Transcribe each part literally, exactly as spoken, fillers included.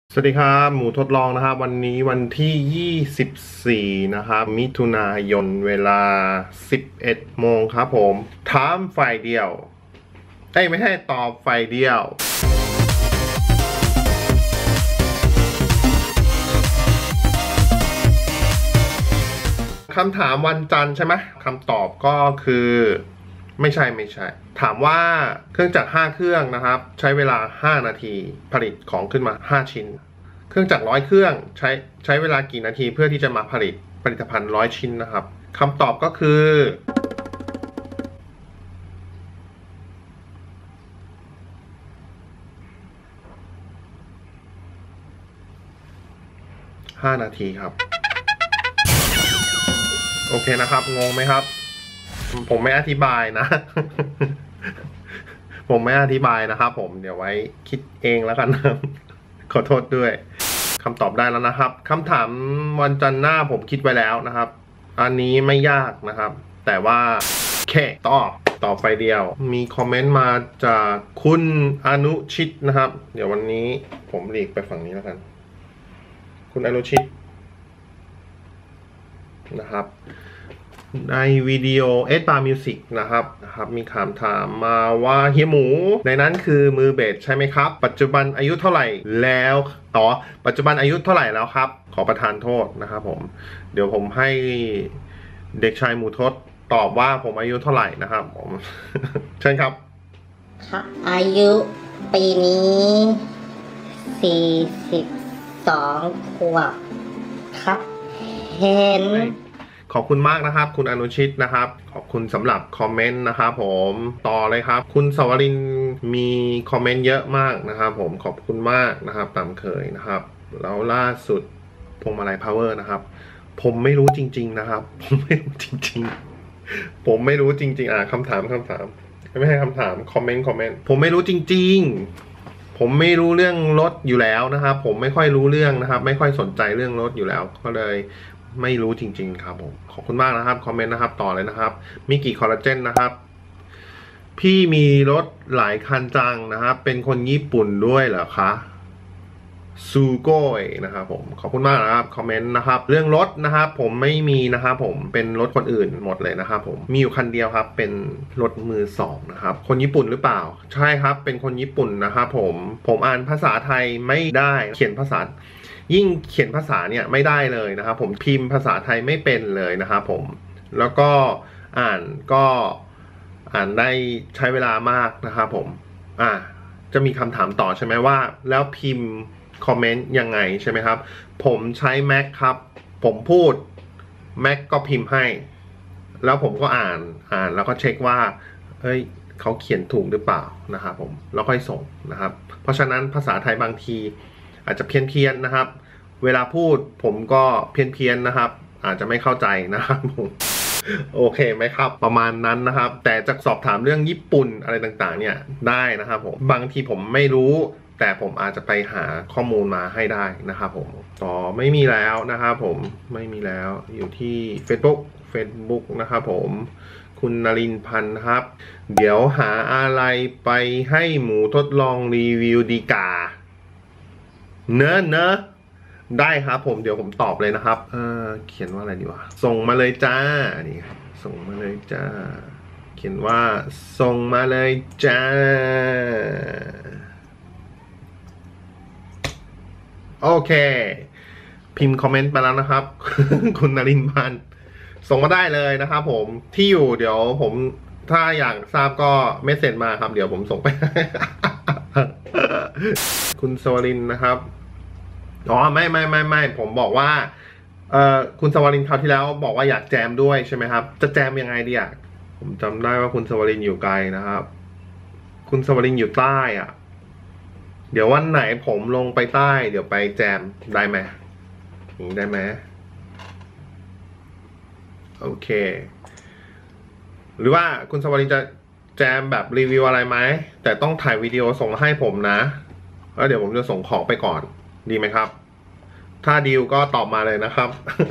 สวัสดีครับหมูทดลองนะครับวันนี้วันที่ยี่สิบสี่นะครับมิถุนายนเวลาสิบเอ็ดโมงครับผมถามฝ่ายเดียวเอ้ยไม่ใช่ตอบฝ่ายเดียวคำถามวันจันทร์ใช่ไหมคำตอบก็คือไม่ใช่ไม่ใช่ถามว่าเครื่องจักรห้าเครื่องนะครับใช้เวลาห้านาทีผลิตของขึ้นมาห้าชิ้นเครื่องจักรร้อยเครื่องใช้ใช้เวลากี่นาทีเพื่อที่จะมาผลิตผลิตภัณฑ์ร้อยชิ้นนะครับคำตอบก็คือห้านาทีครับโอเคนะครับงงไหมครับผมไม่อธิบายนะ ผมไม่อธิบายนะครับผมเดี๋ยวไว้คิดเองแล้วกันนะขอโทษด้วยคำตอบได้แล้วนะครับคำถามวันจันทร์หน้าผมคิดไว้แล้วนะครับอันนี้ไม่ยากนะครับแต่ว่าแค่ตอบตอบไฟเดียวมีคอมเมนต์มาจากคุณอนุชิตนะครับเดี๋ยววันนี้ผมหลีกไปฝั่งนี้แล้วกันคุณอนุชิตนะครับในวิดีโอเอสบาร์มิวสิกนะครับนะครับมีคำถามมาว่าเฮียหมูในนั้นคือมือเบสใช่ไหมครับปัจจุบันอายุเท่าไหร่แล้วต่อปัจจุบันอายุเท่าไหร่แล้วครับขอประทานโทษนะครับผมเดี๋ยวผมให้เด็กชายหมูทศตอบว่าผมอายุเท่าไหร่นะครับผมเชิญครับค่ะอายุปีนี้สี่สิบสองขวบครับเห็นขอบคุณมากนะครับคุณอนุชิตนะครับขอบคุณสำหรับคอมเมนต์นะครับผมต่อเลยครับคุณสวรินมีคอมเมนต์เยอะมากนะครับผมขอบคุณมากนะครับตามเคยนะครับแล้วล่าสุดพวงมาลัยพาวเวอร์นะครับผมไม่รู้จริงๆนะครับผมไม่รู้จริงๆผมไม่รู้จริงๆอ่ะคำถามคำถามไม่ใช่คำถามคอมเมนต์คอมเมนต์ผมไม่รู้จริงๆผมไม่รู้เรื่องรถอยู่แล้วนะครับผมไม่ค่อยรู้เรื่องนะครับไม่ค่อยสนใจเรื่องรถอยู่แล้วก็เลยไม่รู้จริงๆครับผมขอบคุณมากนะครับคอมเมนต์นะครับต่อเลยนะครับมิกิคอลลาเจนนะครับพี่มีรถหลายคันจังนะครับเป็นคนญี่ปุ่นด้วยเหรอคะซูโก้ยนะครับผมขอบคุณมากนะครับคอมเมนต์นะครับเรื่องรถนะครับผมไม่มีนะครับผมเป็นรถคนอื่นหมดเลยนะครับผมมีอยู่คันเดียวครับเป็นรถมือสองนะครับคนญี่ปุ่นหรือเปล่าใช่ครับเป็นคนญี่ปุ่นนะครับผมผมอ่านภาษาไทยไม่ได้เขียนภาษายิ่งเขียนภาษาเนี่ยไม่ได้เลยนะครับผมพิมพ์ภาษาไทยไม่เป็นเลยนะครับผมแล้วก็อ่านก็อ่านได้ใช้เวลามากนะครับผมอ่าจะมีคำถามต่อใช่ไหมว่าแล้วพิมพ์คอมเมนต์ยังไงใช่ไหมครับผมใช้ Mac ครับผมพูด Mac ก็พิมพ์ให้แล้วผมก็อ่านอ่านแล้วก็เช็คว่าเฮ้ยเขาเขียนถูกหรือเปล่านะครับผมแล้วค่อยส่งนะครับเพราะฉะนั้นภาษาไทยบางทีอาจจะเพี้ยนเพียนนะครับเวลาพูดผมก็เพี้ยนเพียนนะครับอาจจะไม่เข้าใจนะครับผมโอเคไหมครับประมาณนั้นนะครับแต่จะสอบถามเรื่องญี่ปุ่นอะไรต่างๆเนี่ยได้นะครับผมบางทีผมไม่รู้แต่ผมอาจจะไปหาข้อมูลมาให้ได้นะครับผมต่อไม่มีแล้วนะครับผมไม่มีแล้วอยู่ที่ Facebook Facebook นะครับผมคุณนรินทร์พันธ์ครับเดี๋ยวหาอะไรไปให้หมูทดลองรีวิวดีกาเนอะเนอะได้ครับผมเดี๋ยวผมตอบเลยนะครับเออเขียนว่าอะไรดีวะส่งมาเลยจ้านี่ส่งมาเลยจ้าเขียนว่าส่งมาเลยจ้าโอเคพิมพ์คอมเมนต์ไปแล้วนะครับ คุณนรินทร์พันธ์ส่งมาได้เลยนะครับผมที่อยู่เดี๋ยวผมถ้าอยากทราบก็เมสเสจมาครับเดี๋ยวผมส่งไป คุณสวรินนะครับอ๋อไม่ไม่ไม่ไม่ผมบอกว่าเอ่อคุณสวรินคราวที่แล้วบอกว่าอยากแจมด้วยใช่ไหมครับจะแจมยังไงดีอ่ะผมจำได้ว่าคุณสวรินอยู่ไกลนะครับคุณสวรินอยู่ใต้อ่ะเดี๋ยววันไหนผมลงไปใต้เดี๋ยวไปแจมได้ไหมได้ไหมโอเคหรือว่าคุณสวรินจะแจมแบบรีวิวอะไรไหมแต่ต้องถ่ายวิดีโอส่งมาให้ผมนะแล้วเดี๋ยวผมจะส่งของไปก่อนดีไหมครับถ้าดีลก็ตอบมาเลยนะครับ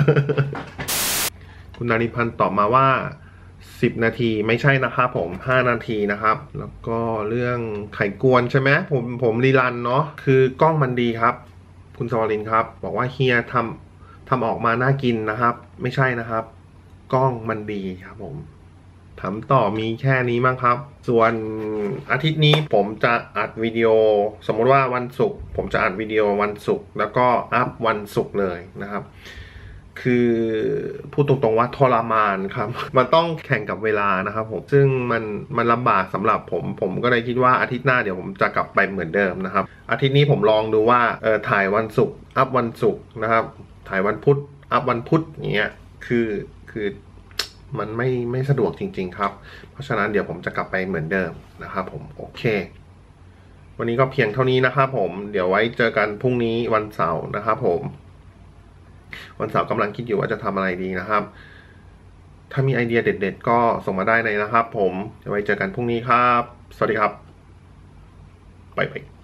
คุณนาริพันธ์ตอบมาว่าสิบนาทีไม่ใช่นะครับผมห้านาทีนะครับแล้วก็เรื่องไขกวนใช่ไหมผมผมรีรันเนาะคือกล้องมันดีครับคุณสวรินทร์ครับบอกว่าเฮียทำทำออกมาน่ากินนะครับ ไม่ใช่นะครับ กล้องมันดีครับผมถามต่อมีแค่นี้มั้งครับ ส่วนอาทิตย์นี้ผมจะอัดวิดีโอ สมมติว่าวันศุกร์ผมจะอัดวิดีโอวันศุกร์แล้วก็อัพวันศุกร์เลยนะครับ คือพูดตรงๆว่าทรมานครับ มันต้องแข่งกับเวลานะครับผมซึ่งมันมันลำบากสำหรับผมผมก็เลยคิดว่าอาทิตย์หน้าเดี๋ยวผมจะกลับไปเหมือนเดิมนะครับอาทิตย์นี้ผมลองดูว่าเออถ่ายวันศุกร์อัพวันศุกร์นะครับถ่ายวันพุธอัพวันพุธอย่างเงี้ยคือคือมันไม่ไม่สะดวกจริงๆครับเพราะฉะนั้นเดี๋ยวผมจะกลับไปเหมือนเดิมนะครับผมโอเควันนี้ก็เพียงเท่านี้นะครับผมเดี๋ยวไว้เจอกันพรุ่งนี้วันเสาร์นะครับผมวันเสาร์กำลังคิดอยู่ว่าจะทำอะไรดีนะครับถ้ามีไอเดียเด็ดๆก็ส่งมาได้เลยนะครับผมเดี๋ยวไว้เจอกันพรุ่งนี้ครับสวัสดีครับบ๊ายบาย